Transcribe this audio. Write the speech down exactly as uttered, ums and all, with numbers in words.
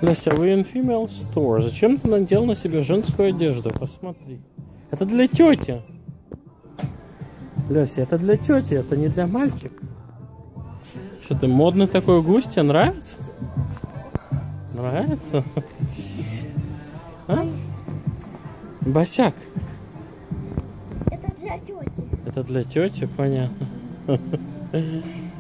Леся, вы in female store. Зачем ты надел на себе женскую одежду? Посмотри. Это для тети. Леся, это для тети, это не для мальчика. Что ты модный такой гусь, тебе нравится? Нравится? А? Босяк. Это для тети. Это для тети, понятно.